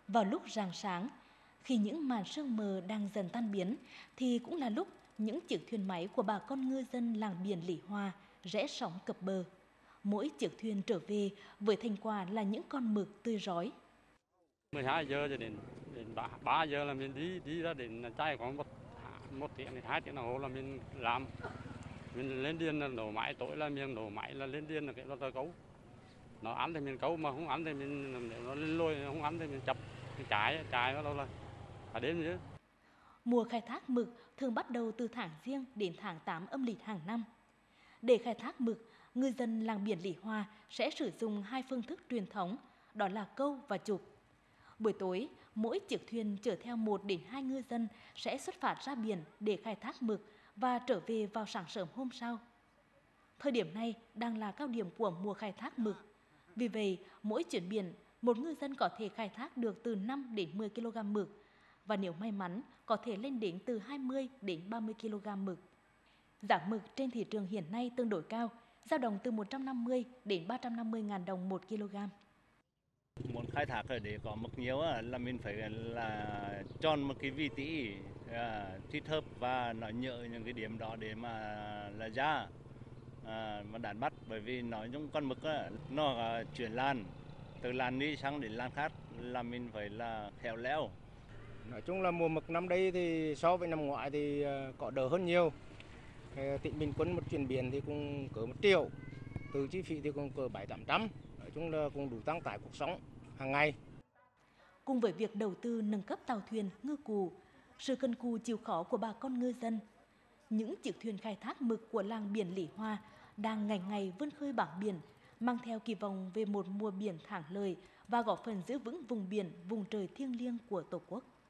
Vào lúc rạng sáng, khi những màn sương mờ đang dần tan biến, thì cũng là lúc những chiếc thuyền máy của bà con ngư dân làng biển Lý Hòa rẽ sóng cập bờ. Mỗi chiếc thuyền trở về với thành quả là những con mực tươi rói. 12 giờ cho đến 3 giờ là mình đi ra đến chạy khoảng một tiếng đến 2 tiếng đồng hồ là mình làm. Mình lên điên là nổ máy, tối là mình nổ máy là lên điên là cái nó câu. Nó ăn thì mình câu, mà không ăn thì mình, nếu nó lên lôi không ăn thì mình chập cái trái vào đâu là cả đêm nữa. Mùa khai thác mực thường bắt đầu từ tháng Giêng đến tháng 8 âm lịch hàng năm. Để khai thác mực, ngư dân làng biển Lý Hòa sẽ sử dụng hai phương thức truyền thống, đó là câu và chụp. Buổi tối, mỗi chiếc thuyền chở theo 1 đến 2 ngư dân sẽ xuất phát ra biển để khai thác mực và trở về vào sáng sớm hôm sau. Thời điểm này đang là cao điểm của mùa khai thác mực. Vì vậy, mỗi chuyến biển, một ngư dân có thể khai thác được từ 5 đến 10 kg mực và nếu may mắn có thể lên đến từ 20 đến 30 kg mực. Giá mực trên thị trường hiện nay tương đối cao, dao động từ 150 đến 350 ngàn đồng 1 kg. Muốn khai thác để có mực nhiều là mình phải là chọn một cái vị trí thích hợp và nó nhớ những cái điểm đó để mà là ra mà đánh bắt, bởi vì nói chung con mực nó chuyển làn từ làn đi sang đến làn khác là mình phải là khéo léo. Nói chung là mùa mực năm đây thì so với năm ngoái thì có đỡ hơn nhiều. Tỉnh bình quân một chuyến biển thì cũng cỡ 1 triệu, từ chi phí thì cũng cỡ 700-800. Nói chung là cũng đủ tăng tải cuộc sống hàng ngày. Cùng với việc đầu tư nâng cấp tàu thuyền, ngư cụ, sự cần cù chịu khó của bà con ngư dân, những chiếc thuyền khai thác mực của làng biển Lý Hòa đang ngày ngày vươn khơi bám biển, mang theo kỳ vọng về một mùa biển thẳng lời và góp phần giữ vững vùng biển, vùng trời thiêng liêng của Tổ quốc.